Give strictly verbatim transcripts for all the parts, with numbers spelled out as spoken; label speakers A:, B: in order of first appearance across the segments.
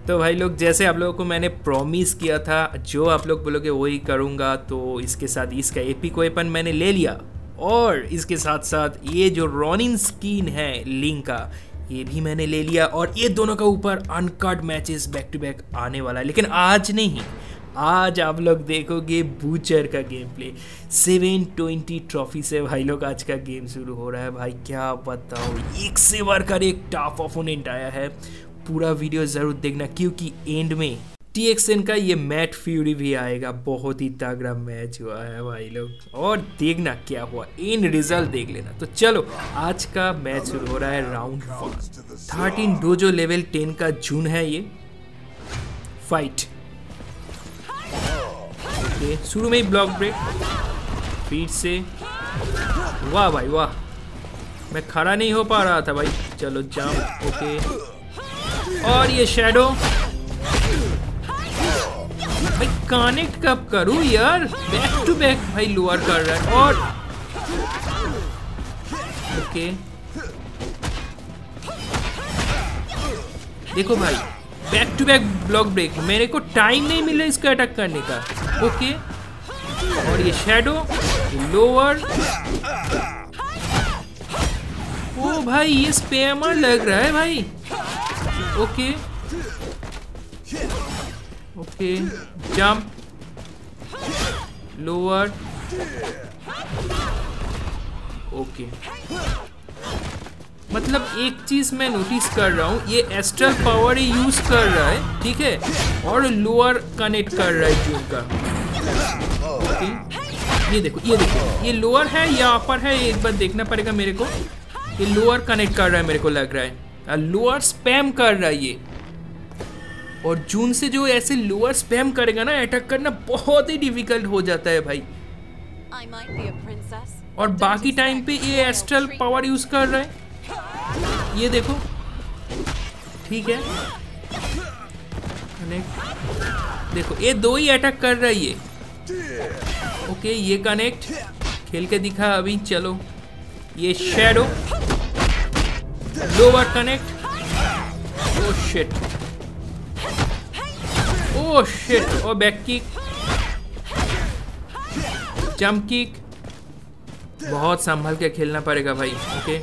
A: तो भाई लोग जैसे आप लोगों को मैंने प्रॉमिस किया था, जो आप लोग बोलोगे वही करूँगा। तो इसके साथ इसका एपिक वेपन मैंने ले लिया और इसके साथ साथ ये जो रॉनिन स्किन है लिंक का, ये भी मैंने ले लिया। और ये दोनों का ऊपर uncut matches back to back आने वाला है, लेकिन आज नहीं, आज आप लोग देखोगे बूचर का game play. Seven twenty trophy से भाई लोग आज का गेम शुरू हो रहा है। भाई क्या बताओ, एक से बढ़कर एक टफ ओपोनेंट आया है। पूरा वीडियो ज़रूर देखना क्योंकि एंड में टी एक्स एन का ये मैट फ्यूरी भी आएगा। बहुत ही तगड़ा मैच हुआ है भाई लोग, और देखना क्या हुआ, एंड रिजल्ट देख लेना। तो चलो आज का मैच शुरू हो रहा है। Round one, thirteen dojo level ten का जून है ये। फाइट। ओके, शुरू में ही ब्लॉक ब्रेक, फिर से वाह भाई वाह, मैं खड़ा नहीं हो पा रहा था भाई। चलो जंप। ओके, और ये शैडो भाई कनेक्ट कब करूं यार, बैक टू बैक भाई लोअर कर रहा है। और ओके देखो भाई, back to back block break, मेरे को टाइम नहीं मिला इसका अटैक करने का। ओके, और ये शैडो लोअर। ओ भाई ये स्पैमर लग रहा है भाई। Okay okay, jump, lower. Okay, मतलब एक चीज मैं नोटिस कर रहा हूँ, ये एस्ट्रल पावर ही यूज कर रहा है, ठीक है, और लोअर कनेक्ट कर रहा है जून का। ओके, ये देखो ये देखो, ये लोअर है या अपर है, एक बार देखना पड़ेगा मेरे को। ये लोअर कनेक्ट कर रहा है मेरे को लग रहा है, लोअर स्पैम कर रहा है ये। और जून से जो ऐसे लोअर स्पैम करेगा ना, अटैक करना बहुत ही डिफिकल्ट हो जाता है भाई। और बाकी टाइम पे ये एस्ट्रल पावर यूज कर रहा है, ये देखो, ठीक है। कनेक्ट, देखो ये दो ही अटैक कर रहा है ये। ओके, ये कनेक्ट खेल के दिखा अभी। चलो, ये shadow lower connect. Oh shit, oh shit, और बैक किक, जंप किक, बहुत संभल के खेलना पड़ेगा भाई। ओके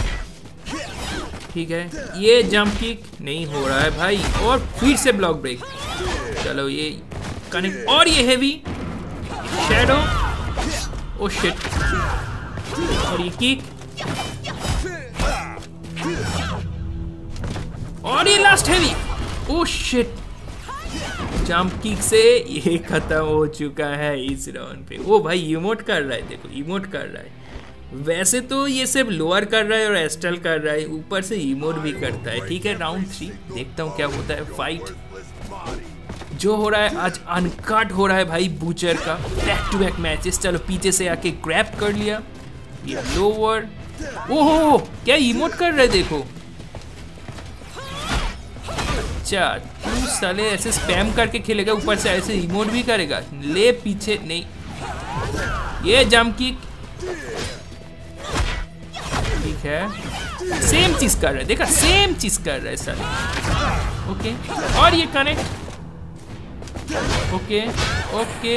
A: ठीक है, ये जंप किक नहीं हो रहा है भाई, और फिर से ब्लॉक ब्रेक। चलो ये कनेक्ट, और ये हेवी शैडो। ओ शिट, और ये किक, और ये last heavy. Oh shit, jump kick से ये खत्म हो चुका है इस राउंड पे। ओ भाई इमोट कर रहा है, देखो इमोट कर रहा है। वैसे तो ये सिर्फ लोअर कर रहा है और एस्ट्रल कर रहा है, ऊपर से इमोट भी करता है। ठीक है, राउंड थ्री देखता हूँ क्या होता है। फाइट जो हो रहा है आज अनकट हो रहा है भाई, बूचर का बैक टू बैक मैचेस। चलो पीछे से आके ग्रैब कर लिया, ये लोअर। ओहो क्या इमोट कर रहे, देखो। अच्छा, तू साले ऐसे स्पैम करके खेलेगा, ऊपर से ऐसे इमोट भी करेगा। ले पीछे नहीं, ये जंप किक, ठीक है, सेम चीज कर रहा है, देखा, सेम चीज कर रहा है साले। ओके, और ये कनेक्ट। ओके ओके,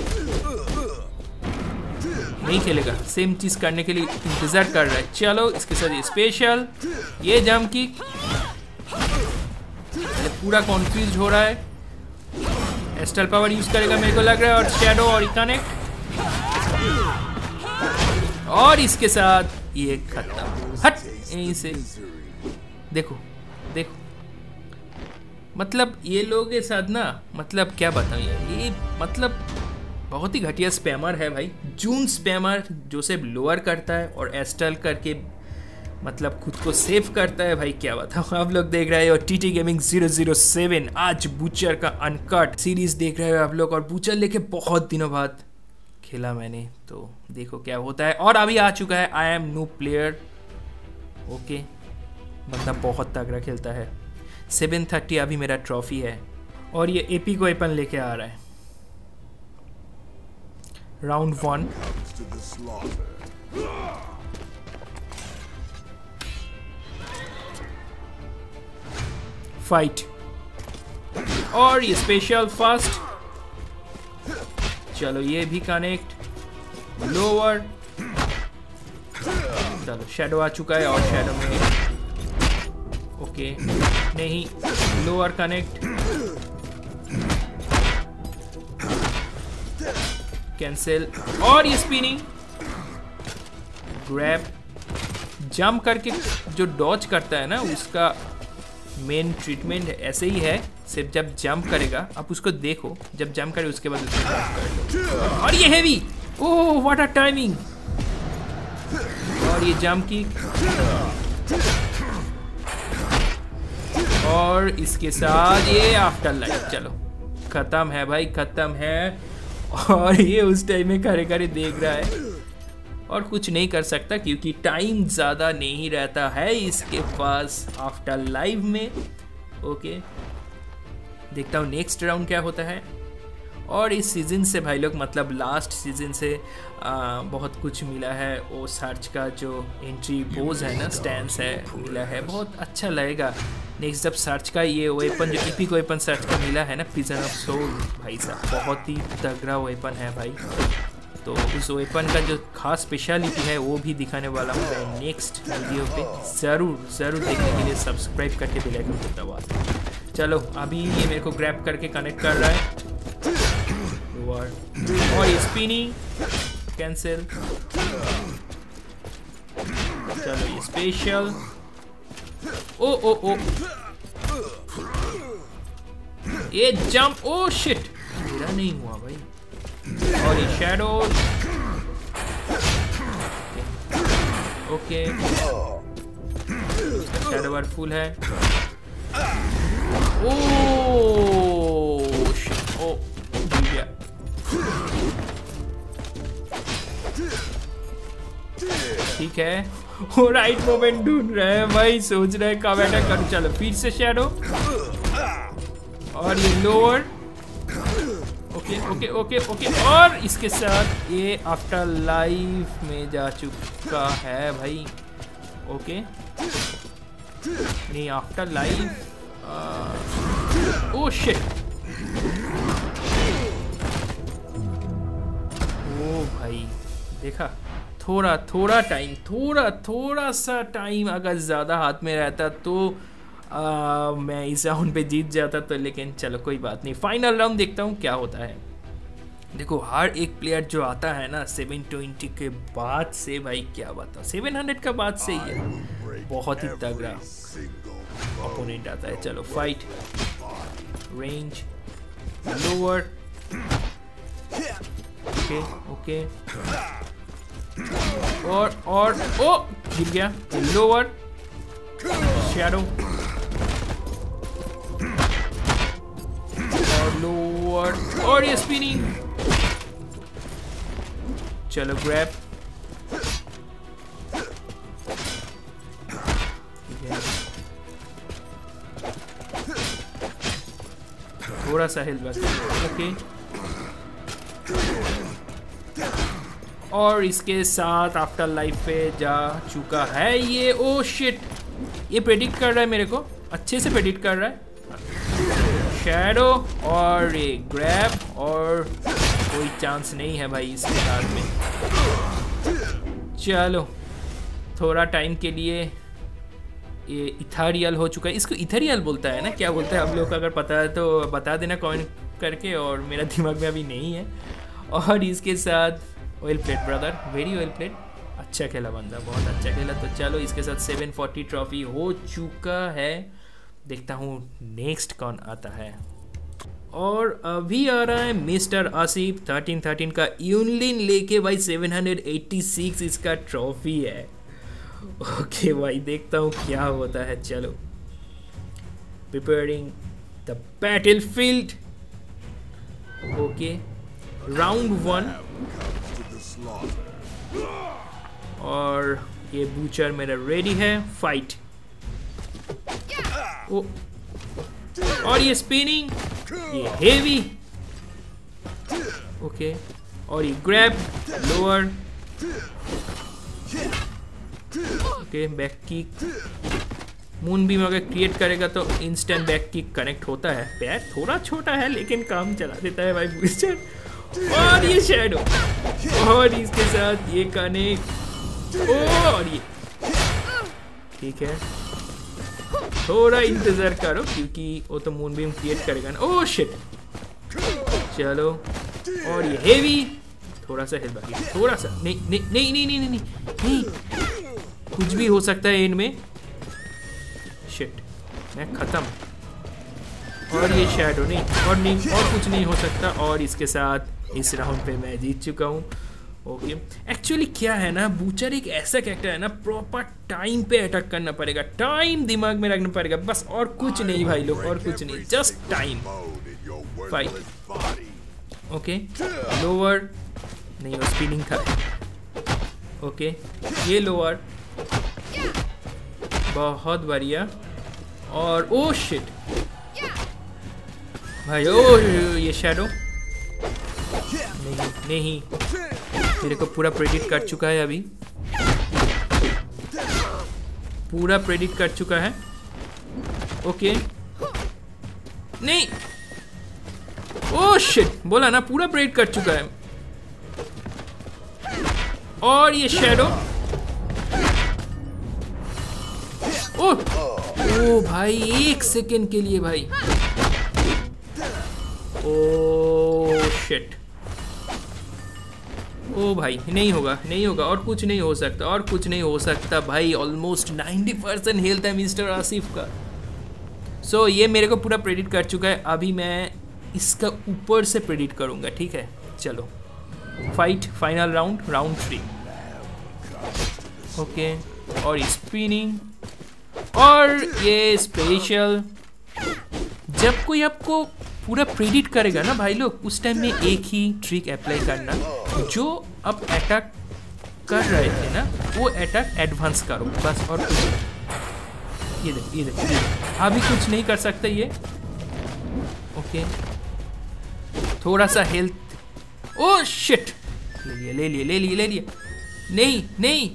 A: नहीं खेलेगा, सेम चीज करने के लिए इंतजार कर रहा है। चलो इसके साथ ये स्पेशल, ये जंप किक, पूरा कॉन्फ्यूज हो रहा है। एस्ट्रल पावर यूज करेगा मेरे को लग रहा है, और शैडो, और कनेक्ट, और इसके साथ ये खत्म। हट यहीं से, देखो देखो, मतलब ये लोग के साथ ना, मतलब क्या बताऊं, ये मतलब बहुत ही घटिया स्पैमर है भाई। जून स्पैमर जो सिर्फ लोअर करता है और एस्ट्रल करके मतलब खुद को सेव करता है भाई, क्या बताऊं। आप लोग देख रहे हो TT gaming zero zero seven. आज बूचर का अनकट सीरीज देख रहे हो आप लोग, और बूचर लेके बहुत दिनों बाद खेला मैंने, तो देखो क्या होता है। और अभी आ चुका है I am no player. Okay, मतलब बहुत तगड़ा खेलता है। सेवन थर्टी अभी मेरा ट्रॉफी है, और ये एपिक वेपन लेके आ रहा है। Round one, fight. और ये स्पेशल फास्ट, चलो ये भी कनेक्ट, लोअर, चलो शैडो आ चुका है और शैडो में ओके नहीं, लोअर कनेक्ट, कैंसिल और ये स्पिनिंग, ग्रैब, जंप करके जो डॉज करता है ना उसका मेन ट्रीटमेंट ऐसे ही है, सिर्फ जब जंप करेगा आप उसको देखो, जब जंप करे उसके बाद उसको जंप कर दो। और ये heavy, oh what a timing, और ये जंप किक, और इसके साथ ये आफ्टर लाइफ, चलो खत्म है भाई, खत्म है। और ये उस टाइम में खड़े खड़े देख रहा है और कुछ नहीं कर सकता क्योंकि टाइम ज़्यादा नहीं रहता है इसके पास आफ्टर लाइव में। ओके देखता हूँ नेक्स्ट राउंड क्या होता है। और इस सीज़न से भाई लोग मतलब लास्ट सीज़न से आ, बहुत कुछ मिला है, वो सर्च का जो एंट्री पोज है ना, स्टैंस है मिला है, बहुत अच्छा लगेगा। नेक्स्ट जब सर्च का ये वेपन जो इपिक वेपन सर्च का मिला है ना, प्रिजन ऑफ सोल, भाई साहब बहुत ही तगड़ा वेपन है भाई। तो उस वेपन का जो खास स्पेशलिटी है वो भी दिखाने वाला हूँ मैं नेक्स्ट वीडियो पे, ज़रूर ज़रूर देखने के लिए सब्सक्राइब करके बेल आइकन को दबा दो। चलो अभी ये मेरे को ग्रैब करके कनेक्ट कर रहा है और ये स्पिनिंग, कैंसिल, चलो ये स्पेशल, ओ ओ ओ ये जंप, ओ शिट मेरा नहीं हुआ भाई, और ये shadow, okay shadow word full है, ओ शिट, ओ गया, ठीक है वो राइट मोमेंट ढूंढ रहे हैं भाई, सोच रहे हैं कब अटैक करूं। चलो फिर से शैडो और ये lower, okay okay okay okay, और इसके साथ ये आफ्टर लाइफ में जा चुका है भाई। ओके नहीं afterlife, oh shit, oh भाई देखा, थोड़ा थोड़ा टाइम, थोड़ा थोड़ा सा टाइम अगर ज़्यादा हाथ में रहता तो आ, मैं इस राउंड पे जीत जाता तो, लेकिन चलो कोई बात नहीं। फाइनल राउंड देखता हूँ क्या होता है। देखो हर एक प्लेयर जो आता है ना सेवन ट्वेंटी के बाद से, भाई क्या बात है, सेवन हंड्रेड का बाद से ही है, बहुत ही तगड़ा ओपोनेंट आता है। चलो fight, range, lower, okay okay, और और ओ गिर गया, लोअर, शैडो और लोअर, और ये स्पिनिंग, चलो ग्रैब, थोड़ा सा हेल्थ बस, ओके, और इसके साथ आफ्टर लाइफ पे जा चुका है ये, ओ शिट ये प्रेडिक्ट कर रहा है मेरे को, अच्छे से प्रेडिक्ट कर रहा है, शैडो और ये ग्रैब, और कोई चांस नहीं है भाई इसके साथ में। चलो थोड़ा टाइम के लिए ये इथेरियल हो चुका है, इसको इथेरियल बोलता है ना, क्या बोलता है आप लोग को अगर पता है तो बता देना कमेंट करके, और मेरा दिमाग में अभी नहीं है। और इसके साथ well played brother, very well played, अच्छा खेला बंदा, बहुत अच्छा खेला। तो चलो इसके साथ सेवन फोर्टी ट्रॉफी हो चुका है, देखता हूँ नेक्स्ट कौन आता है। और अभी आ रहा है मिस्टर आसिफ थर्टीन थर्टीन का यूनलिन लेके भाई, सेवन एटी सिक्स इसका ट्रॉफी है। ओके भाई देखता हूँ क्या होता है। चलो preparing the battlefield, okay round one, और ये बूचर मेरा रेडी है, फाइट, ओ और ये स्पिनिंग, ये हेवी, ओके, और ये grab, lower, okay back kick, moon beam अगर क्रिएट करेगा तो इंस्टेंट बैक किक कनेक्ट होता है। पैर थोड़ा छोटा है लेकिन काम चला देता है भाई बूस्टर। और ये शैडो और इसके साथ ये कनेक्ट और ये ठीक है। थोड़ा इंतजार करो क्योंकि वो तो मून बीम क्रिएट करेगा ना। ओह शिट चलो और ये हेवी थोड़ा सा हेल्प बाकी थोड़ा सा नहीं नहीं नहीं नहीं नहीं नहीं नहीं कुछ भी हो सकता है इनमें। शिट मैं खत्म। और ये शैडो नहीं और नहीं और कुछ नहीं हो सकता। और इसके साथ इस राउंड पे मैं जीत चुका हूँ। ओके एक्चुअली क्या है ना, बूचर एक ऐसा कैरेक्टर है ना, प्रॉपर टाइम पे अटैक करना पड़ेगा, टाइम दिमाग में रखना पड़ेगा बस, और कुछ नहीं भाई लोग, और कुछ नहीं, just time fight. Okay lower नहीं वो स्पिनिंग था। ओके ये लोअर बहुत बढ़िया। और ओ शिट भाई ओ ये शैडो नहीं नहीं मेरे को पूरा प्रेडिक्ट कर चुका है, अभी पूरा प्रेडिक्ट कर चुका है। ओके नहीं ओ शिट बोला ना पूरा प्रेडिक्ट कर चुका है। और ये शैडो ओ ओ भाई एक सेकेंड के लिए भाई ओ शिट ओ भाई नहीं होगा नहीं होगा और कुछ नहीं हो सकता और कुछ नहीं हो सकता भाई। ऑलमोस्ट नाइंटी परसेंट हेल्थ है मिस्टर आसिफ का। सो so, ये मेरे को पूरा प्रेडिक्ट कर चुका है। अभी मैं इसका ऊपर से प्रेडिक्ट करूंगा, ठीक है। चलो fight final round round three. Okay और स्पिनिंग और ये स्पेशल। जब कोई आपको पूरा प्रेडिक्ट करेगा ना भाई लोग, उस टाइम में एक ही ट्रिक अप्लाई करना, जो अब अटैक कर रहे थे ना वो अटैक एडवांस करो बस, और कुछ। ये देख ये देख अभी कुछ नहीं कर सकते ये। ओके थोड़ा सा हेल्थ। ओ शिट ले लिया ले लिया ले लिया ले लिया नहीं नहीं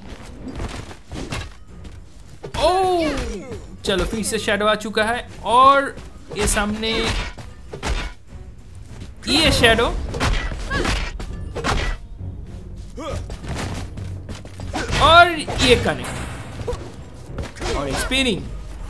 A: ओ चलो फिर से शैडो आ चुका है। और ये सामने ये शैडो और ये कनेक्ट और स्पिनिंग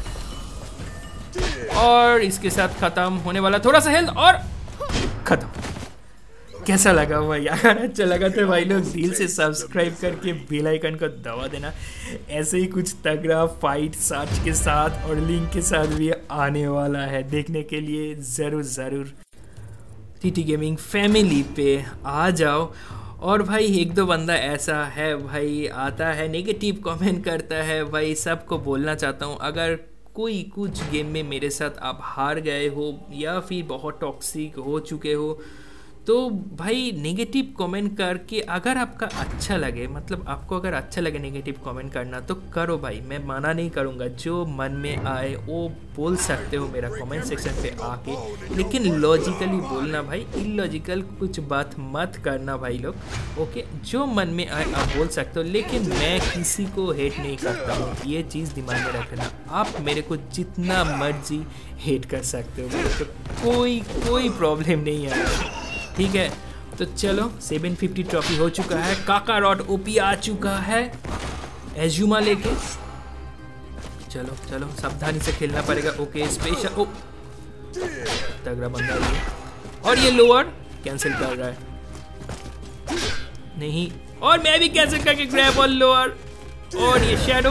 A: और इसके साथ खत्म होने वाला। थोड़ा सा हेल्थ और खत्म। कैसा लगा भाई? अगर अच्छा लगा तो भाई लोग दिल से सब्सक्राइब करके बेल आइकन को दबा देना। ऐसे ही कुछ तगड़ा फाइट सर्च के साथ और लिंक के साथ भी आने वाला है, देखने के लिए ज़रूर ज़रूर टीटी गेमिंग फैमिली पे आ जाओ। और भाई एक दो बंदा ऐसा है भाई आता है नेगेटिव कमेंट करता है भाई, सबको बोलना चाहता हूँ अगर कोई कुछ गेम में मेरे साथ आप हार गए हो या फिर बहुत टॉक्सिक हो चुके हो तो भाई नेगेटिव कमेंट करके अगर आपका अच्छा लगे, मतलब आपको अगर अच्छा लगे नेगेटिव कमेंट करना तो करो भाई, मैं मना नहीं करूँगा। जो मन में आए वो बोल सकते हो मेरा कमेंट सेक्शन पे आके, लेकिन लॉजिकली बोलना भाई, इलॉजिकल कुछ बात मत करना भाई लोग। ओके जो मन में आए आप बोल सकते हो, लेकिन मैं किसी को हेट नहीं करता हूँ, ये चीज़ दिमाग में रखना। आप मेरे को जितना मर्जी हेट कर सकते हो, तो कोई कोई प्रॉब्लम नहीं है, ठीक है। तो चलो सेवन फिफ्टी ट्रॉफी हो चुका है, काकारोट ओपी आ चुका है एजुमा लेके। चलो चलो सावधानी से खेलना पड़ेगा। ओके स्पेशल ओ तगड़ा बंदा ये, और ये लोअर कैंसिल कर रहा है नहीं, और मैं भी कैंसिल करके ग्रैब और लोअर, और ये शैडो।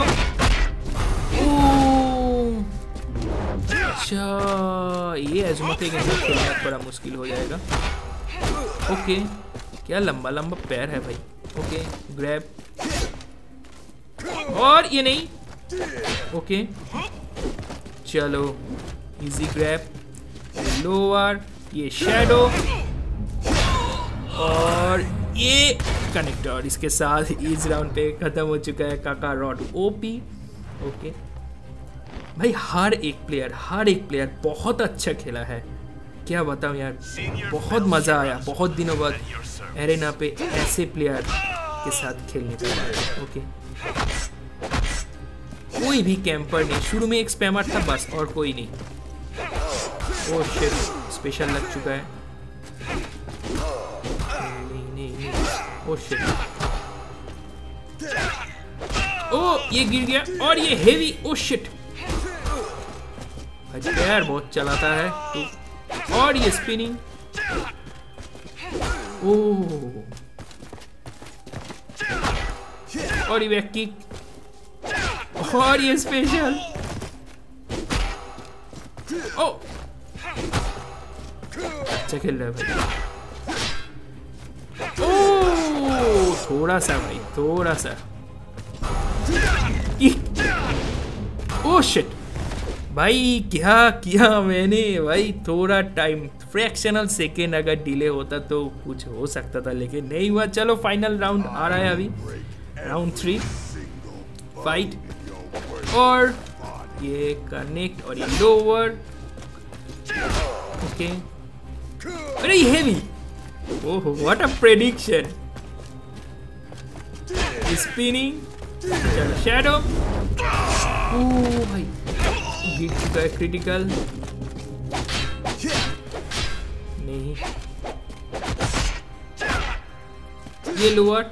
A: अच्छा ये एजुमा के अगेंस्ट खेलना थोड़ा मुश्किल हो जाएगा। ओके क्या लंबा लंबा पैर है भाई। ओके ग्रैब, और ये नहीं। ओके चलो इजी ग्रैब, लोअर, ये शैडो और ये कनेक्टर। इसके साथ इस राउंड पे खत्म हो चुका है काकारोट ओपी। ओके भाई हर एक प्लेयर हर एक प्लेयर बहुत अच्छा खेला है, क्या बताऊं यार, बहुत मज़ा आया। बहुत दिनों बाद एरेना पे ऐसे प्लेयर के साथ खेलने का। ओके कोई भी कैंपर नहीं, शुरू में एक स्पैमर था बस, और कोई नहीं। ओह शिट, स्पेशल लग चुका है। नहीं नहीं नहीं, ओह शिट, ओह ये गिर गया, और ये हेवी, ओह शिट, पैर बहुत चलाता है तो। और ये स्पिनिंग, ओह, और ये बैक किक, और ये स्पेशल, ओ अच्छा खेल रहा है भाई। ओ थोड़ा सा भाई, थोड़ा सा, ओ शिट भाई, क्या किया मैंने भाई। थोड़ा टाइम, फ्रैक्शनल सेकेंड अगर डिले होता तो कुछ हो सकता था, लेकिन नहीं हुआ। चलो फाइनल राउंड आ रहा है अभी, राउंड थ्री फाइट, और ये कनेक्ट और ये लोअर, ओके। अरे ये heavy, oh what a prediction, spinning, चलो शैडो, ओह भाई गिर चुका है, क्रिटिकल नहीं, ये लोअर,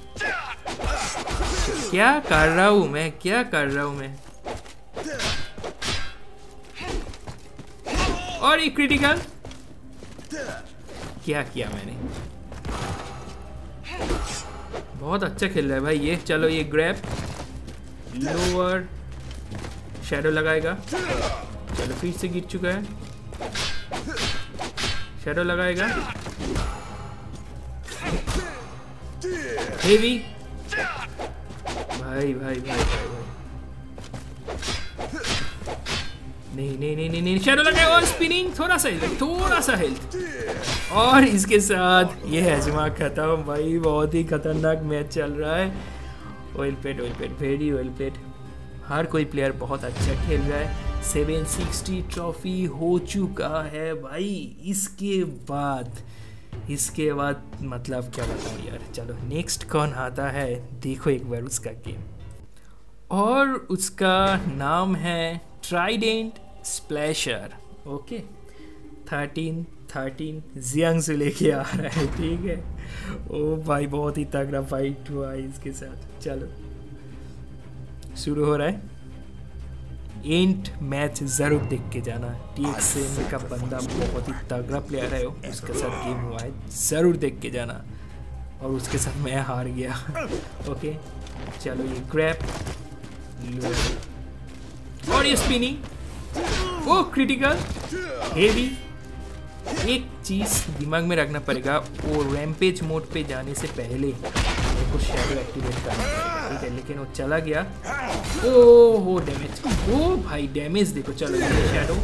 A: क्या कर रहा हूं मैं, क्या कर रहा हूं मैं, और ये क्रिटिकल, क्या किया मैंने। बहुत अच्छा खेल रहा है भाई ये। चलो ये ग्रैब, लोअर, शैडो लगाएगा, चलो फिर से गिर चुका है, शैडो लगाएगा, हेवी, भाई भाई भाई भाई भाई, नहीं नहीं नहीं नहीं नहीं, शैडो लगाएगा, और स्पिनिंग, थोड़ा सा हेल्थ, थोड़ा सा हेल्थ, और इसके साथ ये हजमा खत्म भाई। बहुत ही खतरनाक मैच चल रहा है। Well played, well played, very well played. हर कोई प्लेयर बहुत अच्छा खेल रहा है। सेवन सिक्सटी ट्रॉफी हो चुका है भाई। इसके बाद इसके बाद मतलब क्या बताऊँ यार। चलो नेक्स्ट कौन आता है देखो एक बार उसका गेम, और उसका नाम है trident splasher. Okay, thirteen thirteen Jiang से लेके आ रहा है, ठीक है। ओ भाई बहुत ही तगड़ा फाइट हुआ है इसके साथ। चलो शुरू हो रहा है। एंड मैच जरूर देख के जाना। टीएक्सएन का बंदा बहुत ही तगड़ा प्लेयर है, उसके साथ गेम हुआ है, जरूर देख के जाना। और उसके साथ मैं हार गया। ओके चलो ये ग्रैब और ये स्पिनिंग, ओ क्रिटिकल, हेवी। एक चीज दिमाग में रखना पड़ेगा, वो रैम्पेज मोड पे जाने से पहले मेरे को शैडो एक्टिवेट करना पड़ेगा, ठीक है। लेकिन वो चला गया। ओ हो डैमेज, ओ भाई डैमेज देखो। चलो ये शैडो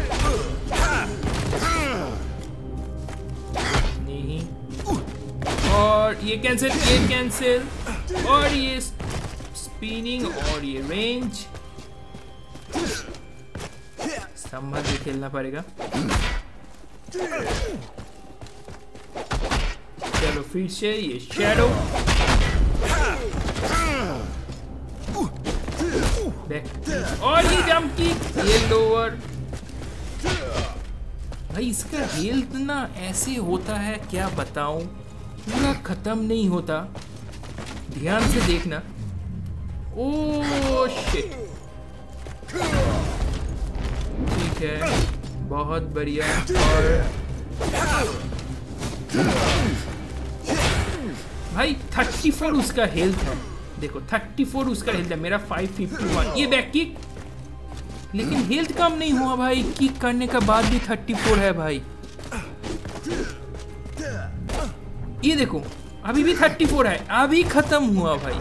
A: नहीं, और ये कैंसिल, ये कैंसिल, और ये स्पिनिंग, और ये रेंज। संभल के खेलना पड़ेगा। चलो फिर से ये शैडो, और ये जंप की, ये लोअर। भाई इसका हेल्थ ना ऐसे होता है, क्या बताऊं, पूरा खत्म नहीं होता। ध्यान से देखना। ओ शिट, ठीक है, बहुत बढ़िया। और भाई थर्टी फोर उसका हेल्थ है, देखो थर्टी फोर उसका हेल्थ है, मेरा फाइव फिफ्टी वन। ये बैक किक, लेकिन हेल्थ कम नहीं हुआ भाई, किक करने का बाद भी थर्टी फोर है भाई। ये देखो अभी भी थर्टी फोर है, अभी खत्म हुआ भाई।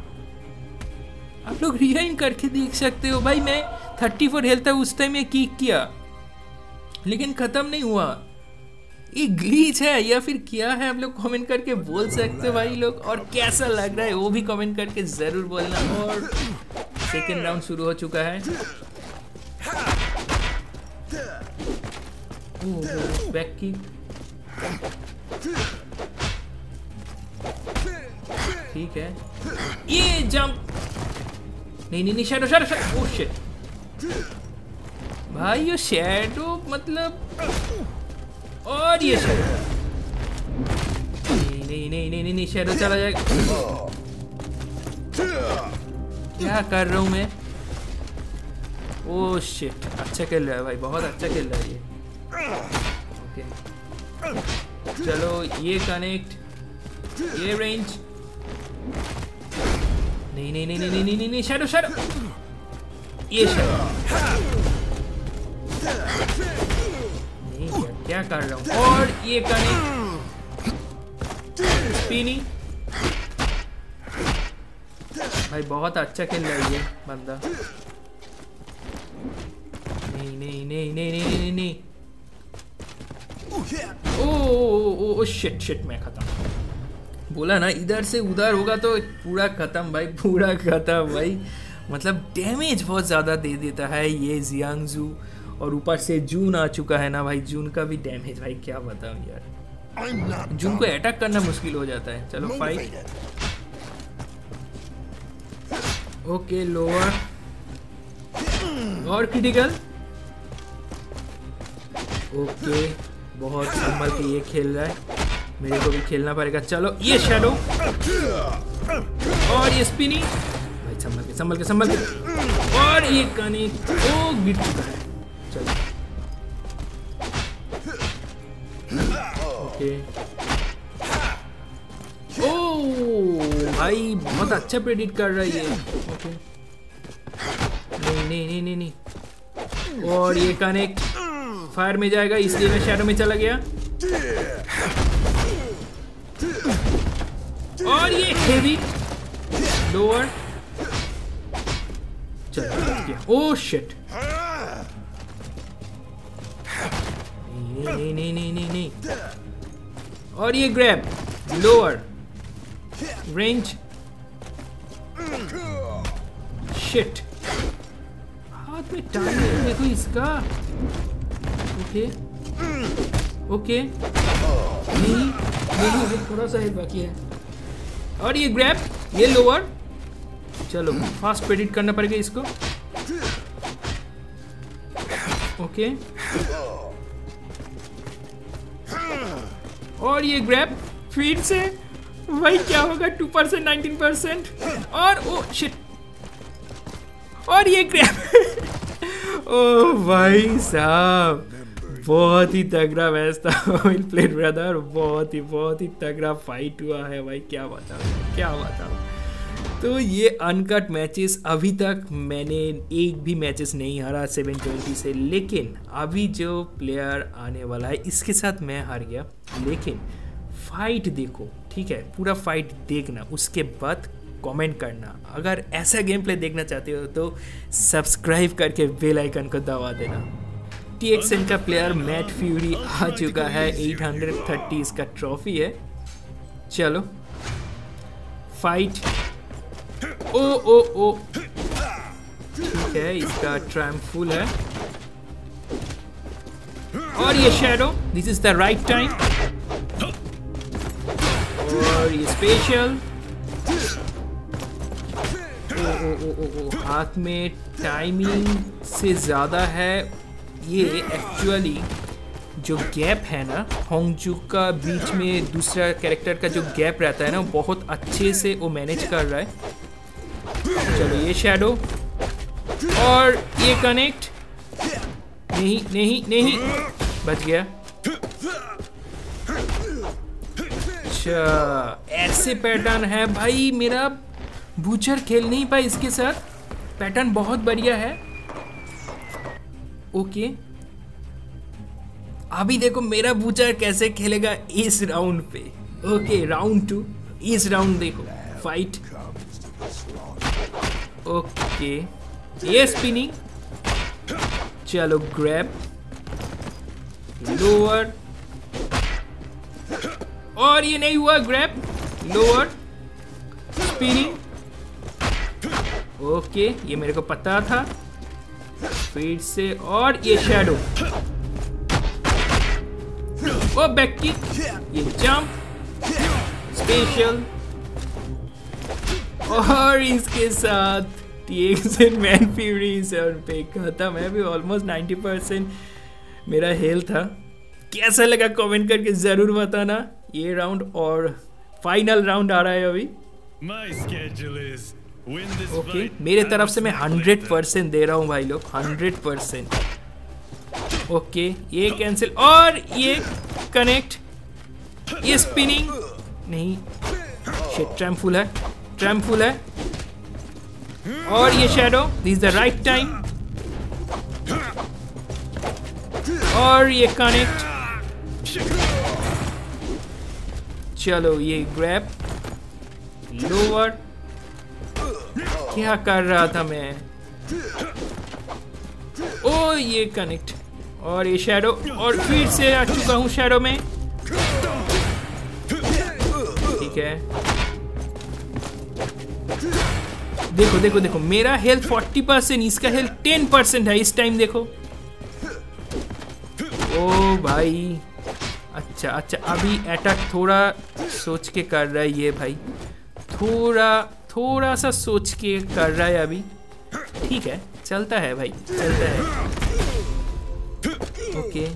A: आप लोग रिवाइंड करके देख सकते हो भाई। मैं थर्टी फोर हेल्थ है उस टाइम में किक किया, लेकिन खत्म नहीं हुआ। ये ग्लीच है या फिर क्या है, आप लोग कमेंट करके बोल सकते हो भाई लोग। और कैसा लग रहा है वो भी कमेंट करके जरूर बोलना। और सेकेंड राउंड शुरू हो चुका है। बैक किक, ठीक है। ये जंप, नहीं नहीं नहीं, shadow shadow shadow, oh shit भाई, ये शैडो मतलब, और ये शैडो, नहीं नहीं नहीं नहीं नहीं, शैडो चला जाएगा। क्या कर रहा हूँ मैं? ओह शिट, अच्छा खेल रहा है भाई, बहुत अच्छा खेल रहा है ये। ओके चलो, ये कनेक्ट, ये रेंज, नहीं नहीं नहीं नहीं नहीं नहीं नहीं, शैडो शैडो, ये शैडो, नहीं क्या क्या कर रहा हूँ, और ये कनेक्ट, स्पिनी, भाई बहुत अच्छा खेल रहा है ये बंदा। नहीं नहीं नहीं नहीं नहीं नहीं नहीं, ओ ओ ओ शिट शिट, मैं खत्म। बोला ना इधर से उधर होगा तो पूरा खत्म भाई, पूरा खत्म भाई। मतलब डैमेज बहुत ज़्यादा दे देता है ये जियांगजू, और ऊपर से जून आ चुका है ना भाई, जून का भी डैमेज भाई क्या बताऊं यार, जून को अटैक करना मुश्किल हो जाता है। चलो फाइट, ओके लोअर, और क्रिटिकल, ओके बहुत संभल के ये खेल रहा है, मेरे को भी खेलना पड़ेगा। चलो ये शैडो, और ये स्पिनी, भाई संभल के संभल के संभल के, और ये कनेक्ट, ओ गिर चुका है। चलो ओके, ओ भाई बहुत अच्छा प्रेडिक्ट कर रहा है ये। ओके नहीं नहीं नहीं नहीं नहीं, और ये कनेक्ट फायर में जाएगा, इसलिए मैं शैडो में चला गया, और ये हेवी लोअर, चलो ओह शिट, नहीं नहीं नहीं नहीं नहीं, और ये ग्रैब लोअर रेंज, शिट हाथ में टाइम है देखो इसका। ओके ओके नहीं नहीं, थोड़ा सा हेल्प बाकी है, और ये ग्रैब, ये लोअर, चलो फास्ट प्रेडिक्ट करना पड़ेगा इसको। ओके और ये ग्रैब फिर से, भाई क्या होगा, टू परसेंट नाइनटीन परसेंट, और ओ शिट, और ये ग्रैब ओ भाई साहब बहुत ही तगड़ा मैच था वेल प्लेड ब्रदर, बहुत ही बहुत ही तगड़ा फाइट हुआ है भाई, क्या बताऊँ क्या बताऊँ। तो ये अनकट मैचेस अभी तक मैंने एक भी मैचेस नहीं हारा सेवन ट्वेंटी से, लेकिन अभी जो प्लेयर आने वाला है इसके साथ मैं हार गया। लेकिन फाइट देखो, ठीक है, पूरा फाइट देखना, उसके बाद कमेंट करना। अगर ऐसा गेम प्ले देखना चाहते हो तो सब्सक्राइब करके बेल आइकन को दबा देना। टी एक्स एन का प्लेयर मैट फ्यूरी आ चुका है, एट हंड्रेड थर्टी इसका ट्रॉफी है। चलो फाइट, ओ ओ ओ ठीक है, इसका ट्रायम्फ फुल है, और ये shadow, this is the right time, और ये स्पेशल, ओ ओ ओ ओ ओ हाथ में टाइमिंग से ज़्यादा है ये। एक्चुअली जो गैप है ना होंगजू का बीच में दूसरा कैरेक्टर का जो गैप रहता है ना, बहुत अच्छे से वो मैनेज कर रहा है। चलो ये शैडो, और ये कनेक्ट, नहीं नहीं नहीं, बच गया। अच्छा ऐसे पैटर्न है भाई, मेरा बूचर खेल नहीं पाया इसके साथ, पैटर्न बहुत बढ़िया है। ओके अभी देखो मेरा बूचर कैसे खेलेगा इस राउंड पे। ओके राउंड टू, इस राउंड देखो फाइट। ओके ये स्पिनिंग, चलो ग्रैब, लोअर, और ये नहीं हुआ, ग्रैब लोअर, स्पिनिंग। ओके ये मेरे को पता था, फिर से, और ये शैडो, ओ बैक किक, ये जंप, स्पेशल, और इसके साथ T X and man Fury seven पे खत्म है। अभी ऑलमोस्ट नाइन्टी परसेंट मेरा हेल्थ था। कैसा लगा कमेंट करके ज़रूर बताना। ये राउंड और फाइनल राउंड आ रहा है अभी। ओके okay, मेरे तरफ से मैं हंड्रेड परसेंट दे रहा हूँ भाई लोग, हंड्रेड परसेंट। ओके ये कैंसिल और ये कनेक्ट, ये स्पिनिंग नहीं, शिट ट्रैम्प फुल है, ट्रैम्प फुल है और ये shadow, this the right time और ये कनेक्ट। चलो ये ग्रैब लोअर, क्या कर रहा था मैं, ओ ये कनेक्ट और ये शैडो और फिर से आ चुका हूँ शैडो में। ठीक है देखो देखो देखो मेरा हेल्थ फोर्टी परसेंट, इसका हेल्थ टेन परसेंट है इस टाइम देखो। ओ भाई अच्छा अच्छा, अभी अटैक थोड़ा सोच के कर रहा है ये भाई, थोड़ा थोड़ा सा सोच के कर रहा है अभी। ठीक है चलता है भाई, चलता है। ओके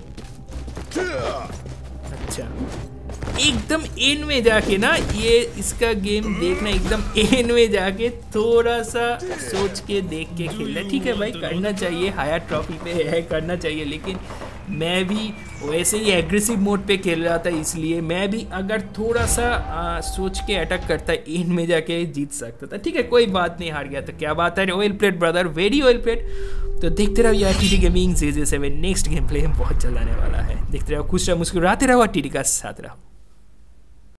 A: अच्छा, एकदम एंड में जाके ना ये इसका गेम देखना, एकदम एंड में जाके थोड़ा सा सोच के देख के खेलना। ठीक है भाई करना चाहिए, हायर ट्रॉफी पे है करना चाहिए, लेकिन मैं भी वैसे ही एग्रेसिव मोड पे खेल रहा था, इसलिए मैं भी अगर थोड़ा सा आ, सोच के अटैक करता एंड में जाके जीत सकता था। ठीक है कोई बात नहीं, हार गया तो क्या बात है। Well played brother, very well played. तो देखते रहो यार T T gaming series seven, next game play बहुत जल्द आने वाला है। देखते रहो, खुश रहो, मुस्कुराते रहो और टी टी का साथ रहो।